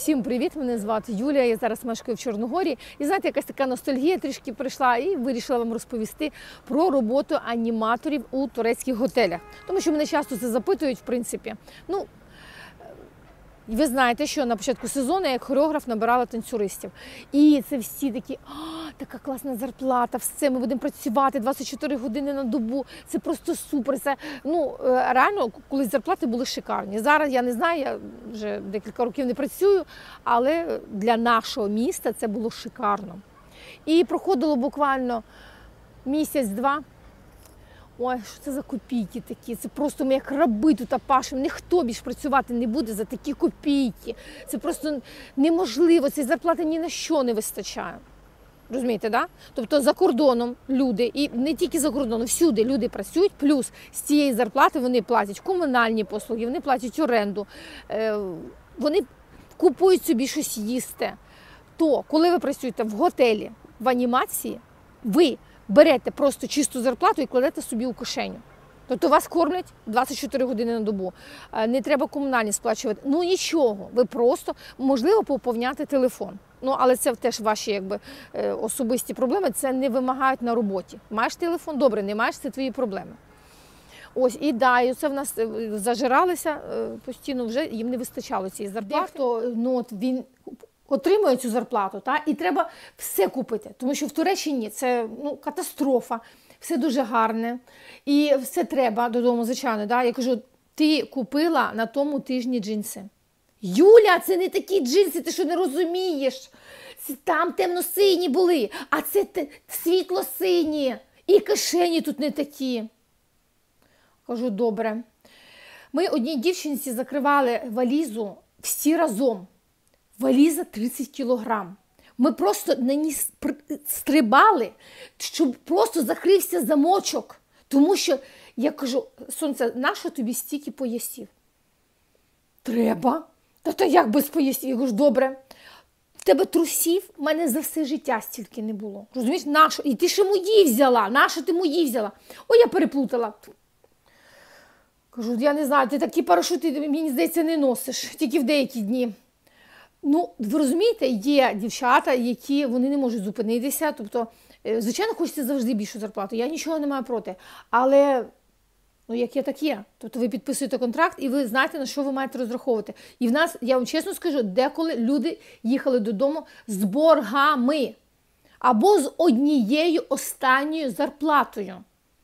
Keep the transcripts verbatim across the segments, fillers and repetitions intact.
Всім привіт! Мене звати Юлія, я зараз мешкаю в Чорногорії. І знаєте, якась така ностальгія трішки прийшла і вирішила вам розповісти про роботу аніматорів у турецьких готелях. Тому що мене часто це запитують, в принципі. Ну, ви знаєте, що на початку сезону я як хореограф набирала танцюристів. І це всі такі, а, така класна зарплата, все, ми будемо працювати двадцять чотири години на добу, це просто супер. Це, ну, реально, колись зарплати були шикарні. Зараз, я не знаю, я вже декілька років не працюю, але для нашого міста це було шикарно. І проходило буквально місяць-два. Ой, що це за копійки такі? Це просто ми як раби тут пашемо. Ніхто більш працювати не буде за такі копійки. Це просто неможливо. Цієї зарплати ні на що не вистачає. Розумієте, да? Тобто за кордоном люди, і не тільки за кордоном, всюди люди працюють, плюс з цієї зарплати вони платять комунальні послуги, вони платять оренду, вони купують собі щось їсти. То, коли ви працюєте в готелі, в анімації, ви берете просто чисту зарплату і кладете собі у кишеню. Тобто вас кормлять двадцять чотири години на добу. Не треба комунальні сплачувати. Ну нічого, ви просто, можливо, поповняти телефон. Ну, але це теж ваші якби, особисті проблеми, це не вимагають на роботі. Маєш телефон? Добре, не маєш, це твої проблеми. Ось, і да, і це в нас зажиралися постійно, вже їм не вистачало цієї зарплати. Дехто, ну, от він отримує цю зарплату, та, і треба все купити, тому що в Туреччині це, ну, катастрофа, все дуже гарне, і все треба додому, звичайно. Да? Я кажу, ти купила на тому тижні джинси. Юля, це не такі джинси, ти що не розумієш? Це там темно-сині були, а це світло-сині, і кишені тут не такі. Кажу, добре. Ми одній дівчинці закривали валізу всі разом. Валіза тридцять кілограм. Ми просто на ній стрибали, щоб просто закрився замочок. Тому що, я кажу, сонце, нащо тобі стільки поясів? Треба. Та то як без поясів? Я кажу, добре. В тебе трусів, в мене за все життя стільки не було. Розумієш, нащо? І ти ще мої взяла. Нащо ти мої взяла? О, я переплутала. Кажу, я не знаю, ти такі парашути, мені здається, не носиш. Тільки в деякі дні. Ну, ви розумієте, є дівчата, які вони не можуть зупинитися, тобто, звичайно, хочеться завжди більшу зарплату, я нічого не маю проти, але, ну, як є, так є. Тобто ви підписуєте контракт і ви знаєте, на що ви маєте розраховувати. І в нас, я вам чесно скажу, деколи люди їхали додому з боргами або з однією останньою зарплатою.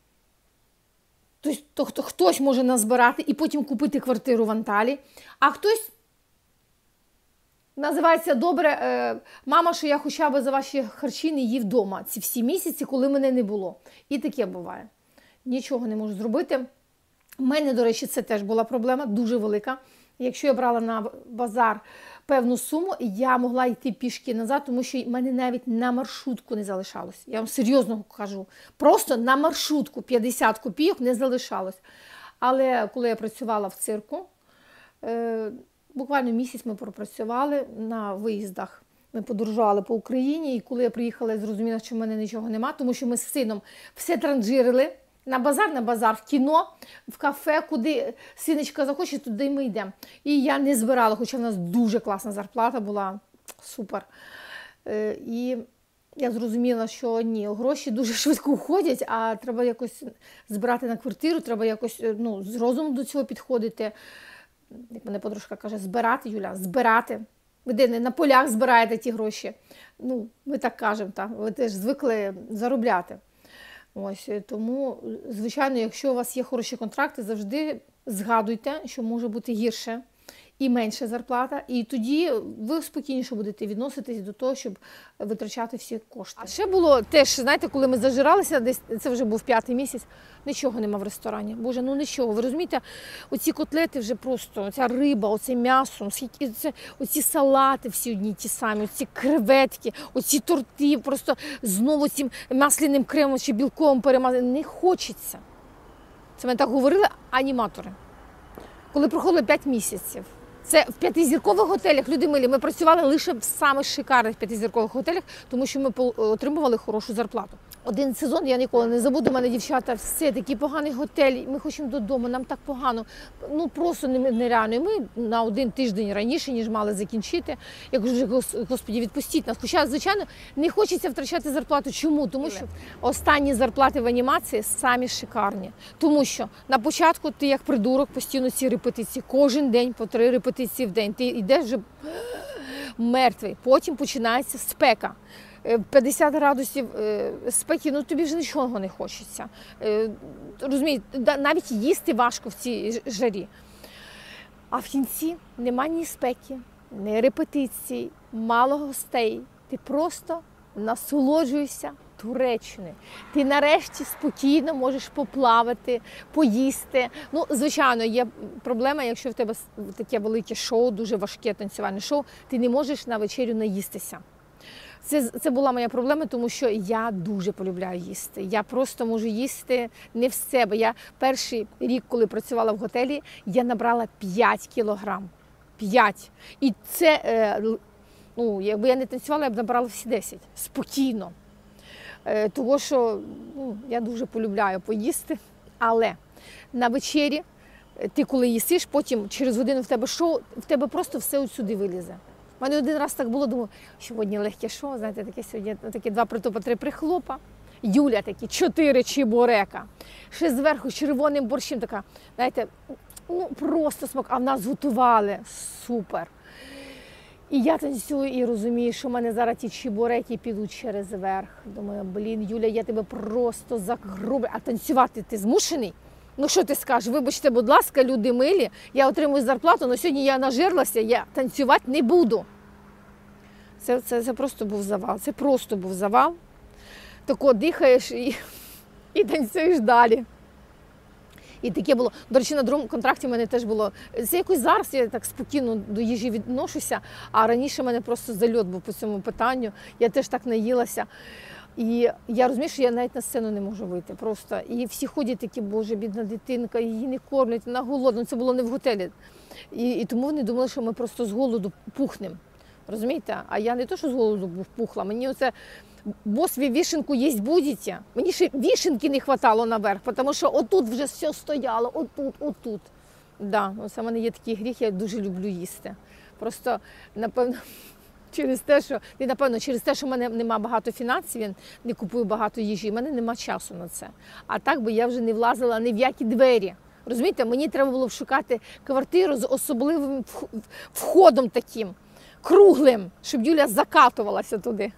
Тобто хтось може назбирати і потім купити квартиру в Анталії, а хтось називається, добре, мама, що я хоча б за ваші харчі не їв вдома ці всі місяці, коли мене не було. І таке буває. Нічого не можу зробити. У мене, до речі, це теж була проблема, дуже велика. Якщо я брала на базар певну суму, я могла йти пішки назад, тому що в мене навіть на маршрутку не залишалось. Я вам серйозно кажу. Просто на маршрутку п'ятдесят копійок не залишалось. Але коли я працювала в цирку, буквально місяць ми пропрацювали на виїздах. Ми подорожували по Україні, і коли я приїхала, я зрозуміла, що в мене нічого нема, тому що ми з сином все транжирили. На базар, на базар, в кіно, в кафе, куди синочка захоче, туди ми йдемо. І я не збирала, хоча в нас дуже класна зарплата була, супер. І я зрозуміла, що ні, гроші дуже швидко уходять, а треба якось збирати на квартиру, треба якось, ну, з розумом до цього підходити. Як мене подружка каже, збирати, Юля, збирати. Ви де не на полях збираєте ті гроші. Ну, ми так кажемо, так? Ви теж звикли заробляти. Ось, тому, звичайно, якщо у вас є хороші контракти, завжди згадуйте, що може бути гірше і менша зарплата, і тоді ви спокійніше будете відноситись до того, щоб витрачати всі кошти. А ще було теж, знаєте, коли ми зажиралися, десь це вже був п'ятий місяць, нічого нема в ресторані. Боже, ну нічого. Ви розумієте, оці котлети вже просто, оця риба, оце м'ясо, оце, оці салати всі одні ті самі, оці креветки, оці торти, просто знову цим масляним кремом чи білковим перемазати. Не хочеться. Це мене так говорили аніматори. Коли проходило п'ять місяців. Це в п'ятизіркових готелях, люди милі, ми працювали лише в самих шикарних п'ятизіркових готелях, тому що ми отримували хорошу зарплату. Один сезон я ніколи не забуду, у мене дівчата, все, такий поганий готель, ми хочемо додому, нам так погано, ну просто нереально. І ми на один тиждень раніше, ніж мали закінчити, я кажу, Господі, відпустіть нас. Хоча, звичайно, не хочеться втрачати зарплату. Чому? Тому що останні зарплати в анімації самі шикарні. Тому що на початку ти як придурок, постійно ці репетиції, кожен день по три репетиції в день, ти йдеш вже мертвий, потім починається спека. п'ятдесят градусів спеки, ну тобі вже нічого не хочеться. Розумієте, навіть їсти важко в цій жарі. А в кінці нема ні спеки, ні репетицій, мало гостей. Ти просто насолоджуєшся Туреччиною. Ти нарешті спокійно можеш поплавати, поїсти. Ну, звичайно, є проблема, якщо в тебе таке велике шоу, дуже важке танцювальне шоу, ти не можеш на вечерю наїстися. Це, це була моя проблема, тому що я дуже полюбляю їсти. Я просто можу їсти не в себе. Я перший рік, коли працювала в готелі, я набрала п'ять кілограм. п'ять. І це, е, ну, якби я не танцювала, я б набрала всі десять. Спокійно. Е, того, що ну, я дуже полюбляю поїсти. Але на вечері ти коли їсиш, потім через годину в тебе шоу, в тебе просто все отсюди вилізе. У мене один раз так було, думаю, сьогодні легке шоу, знаєте, таке сьогодні, такі два притопа, три прихлопа. Юля такі, чотири чебурека. Ще зверху червоним борщем така, знаєте, ну просто смак, а в нас готували, супер. І я танцюю і розумію, що в мене зараз ті чебуреки підуть через верх. Думаю, блін, Юля, я тебе просто загрублю, а танцювати ти змушений? Ну що ти скажеш, вибачте, будь ласка, люди милі, я отримую зарплату, але сьогодні я нажирлася, я танцювати не буду. Це, це, це просто був завал, це просто був завал. Тако дихаєш і, і танцюєш далі. І таке було. До речі, на другому контракті в мене теж було. Це якось зараз я так спокійно до їжі відношуся, а раніше в мене просто зальот був по цьому питанню. Я теж так наїлася. І я розумію, що я навіть на сцену не можу вийти просто. І всі ходять такі, боже, бідна дитинка, її не кормлять, вона голодна. Це було не в готелі. І, і тому вони думали, що ми просто з голоду пухнемо. Розумієте? А я не то, що з голоду пухла, мені оце бос, ви вишенку їсть будете? Мені ще вишенки не вистачало наверх, тому що отут вже все стояло, отут, отут. Да, оце в мене є такий гріх, я дуже люблю їсти. Просто, напевно, через те, що, і, напевно, через те, що в мене нема багато фінансів, я не купую багато їжі, в мене нема часу на це. А так би я вже не влазила ні в які двері. Розумієте, мені треба було шукати квартиру з особливим входом таким, круглим, щоб Юля закатувалася туди.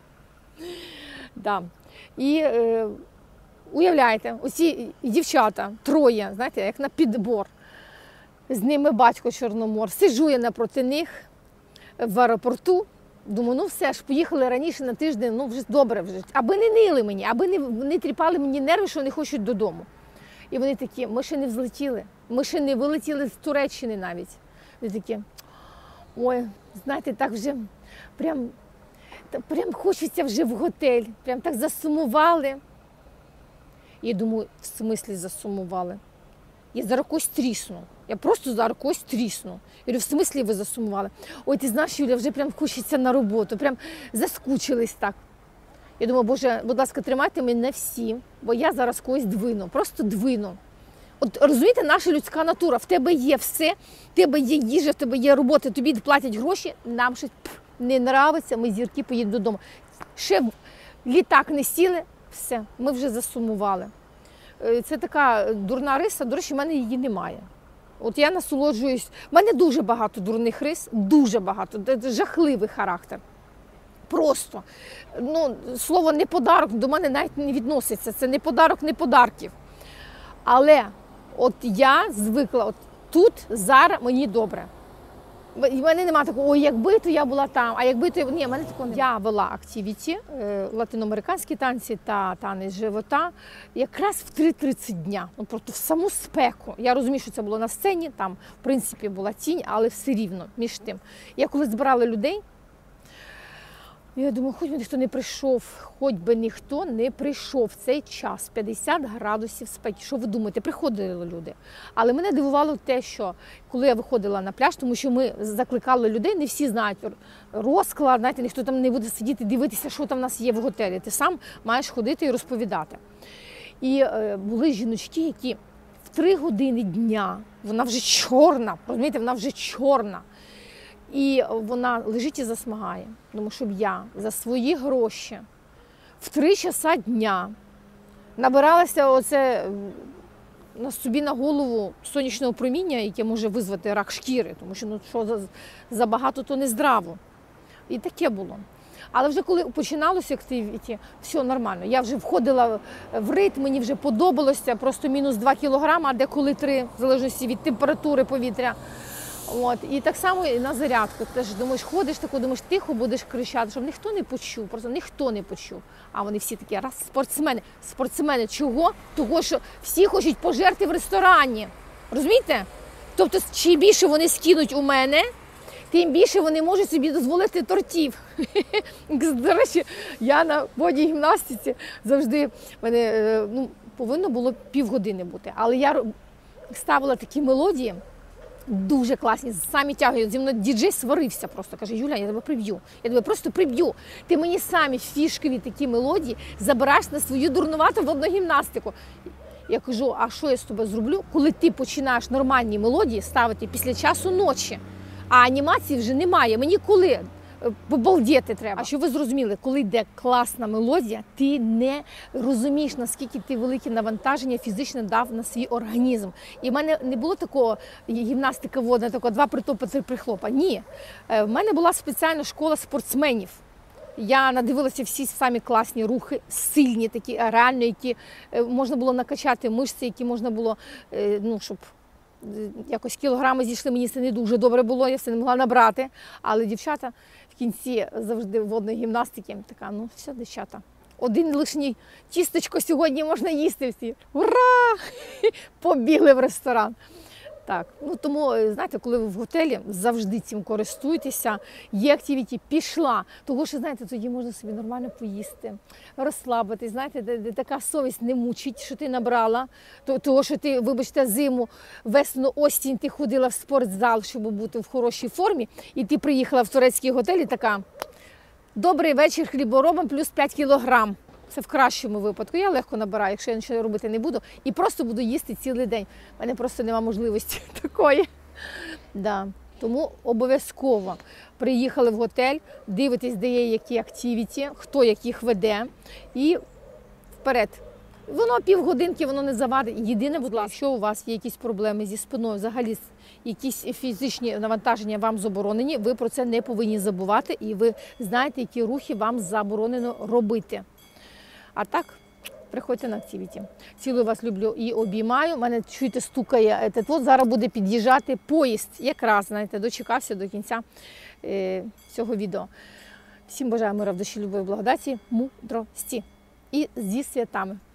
Да. І е, уявляєте, оці дівчата, троє, знаєте, як на підбор. З ними батько Чорномор. Сиджу я напроти них в аеропорту. Думаю, ну все ж, поїхали раніше на тиждень, ну вже добре вже. Аби не нили мені, аби не, не тріпали мені нерви, що вони хочуть додому. І вони такі, ми ще не взлетіли, ми ще не вилетіли з Туреччини навіть. Вони такі, ой, знаєте, так вже прям, прям хочеться вже в готель, прям так засумували. І я думаю, в смислі засумували? Я зараз когось трісну. Я просто зараз когось трісну. Я говорю, в смислі ви засумували? Ой, ти знаєш, Юля, вже прям хочеться на роботу, прям заскучились так. Я думаю, Боже, будь ласка, тримайте мене всі, бо я зараз когось двину, просто двину. От розумієте, наша людська натура, в тебе є все, в тебе є їжа, в тебе є робота, тобі платять гроші, нам щось не нравиться, ми зірки поїдемо додому. Ще літак не сіли, все, ми вже засумували. Це така дурна риса, до речі, в мене її немає. От я насолоджуюсь, в мене дуже багато дурних рис, дуже багато, це жахливий характер. Просто, ну, слово «не подарок» до мене навіть не відноситься, це не подарок, не подарків. Але от я звикла, от тут, зараз мені добре. В мене немає такого, ой, якби то я була там, а якби то я... Ні, в мене такого немає. Я вела активіті, латиноамериканські танці та танець живота, якраз в три тридцять дня, ну просто в саму спеку. Я розумію, що це було на сцені, там, в принципі, була тінь, але все рівно між тим. Я коли збирала людей, І я думаю, хоч би ніхто не прийшов, хоч би ніхто не прийшов в цей час, п'ятдесят градусів спеки. Що ви думаєте, приходили люди. Але мене дивувало те, що коли я виходила на пляж, тому що ми закликали людей, не всі знають розклад, знаєте, ніхто там не буде сидіти, дивитися, що там в нас є в готелі. Ти сам маєш ходити і розповідати. І е, були жіночки, які в три години дня, вона вже чорна, розумієте, вона вже чорна. І вона лежить і засмагає. Тому щоб я за свої гроші в три часа дня набиралася оце на собі на голову сонячного проміння, яке може визвати рак шкіри, тому що ну, що за, забагато, то не здраво. І таке було. Але вже коли починалося активіті, все нормально. Я вже входила в ритм, мені вже подобалося, просто мінус два кілограми, а деколи три, в залежності від температури повітря. От. І так само і на зарядку. Ти ж думаєш, ходиш тако, думаєш, тихо будеш кричати, щоб ніхто не почув, просто ніхто не почув. А вони всі такі, раз, спортсмени. Спортсмени чого? Того, що всі хочуть пожерти в ресторані. Розумієте? Тобто, чим більше вони скинуть у мене, тим більше вони можуть собі дозволити тортів. До речі, я на бодігімнастиці завжди, мене, ну, повинно було півгодини бути. Але я ставила такі мелодії, дуже класні, самі тягують. Зі мною діджей сварився просто. Каже, Юля, я тебе приб'ю. Я тебе просто приб'ю. Ти мені самі фішкові такі мелодії забираєш на свою дурнувату водну гімнастику. Я кажу, а що я з тобою зроблю, коли ти починаєш нормальні мелодії ставити після часу ночі, а анімації вже немає. Мені коли? Побалдіти треба. А щоб ви зрозуміли, коли йде класна мелодія, ти не розумієш, наскільки ти велике навантаження фізично дав на свій організм. І в мене не було такого гімнастика водна, такого два притопа, три прихлопа. Ні. В мене була спеціальна школа спортсменів. Я надивилася всі самі класні рухи, сильні такі, реально, які можна було накачати мишці, які можна було, ну, щоб якось кілограми зійшли, мені це не дуже добре було, я все не могла набрати. Але дівчата в кінці завжди водної гімнастики така, ну все, дівчата, один лишній тістечко сьогодні можна їсти всі. Ура! Побігли в ресторан. Так, ну тому, знаєте, коли ви в готелі, завжди цим користуйтеся, є активіті, пішла, того, що, знаєте, тоді можна собі нормально поїсти, розслабитись, знаєте, де, де така совість не мучить, що ти набрала, того, що ти, вибачте, зиму, весну, осінь, ти ходила в спортзал, щоб бути в хорошій формі, і ти приїхала в турецький готель і така, добрий вечір хліборобам, плюс п'ять кілограм. Це в кращому випадку. Я легко набираю, якщо я нічого робити не буду. І просто буду їсти цілий день. У мене просто немає можливості такої. Да. Тому обов'язково приїхали в готель, дивитесь, де є які активіті, хто яких веде. І вперед. Воно півгодинки, воно не завадить. Єдине, будь ласка, якщо у вас є якісь проблеми зі спиною, взагалі якісь фізичні навантаження вам заборонені, ви про це не повинні забувати. І ви знаєте, які рухи вам заборонено робити. А так, приходьте на активіті. Цілую вас, люблю і обіймаю. У мене, чуєте, стукає. От зараз буде під'їжджати поїзд. Якраз, знаєте, дочекався до кінця е, цього відео. Всім бажаю мира в душі, любові, благодаті, мудрості. І зі святами.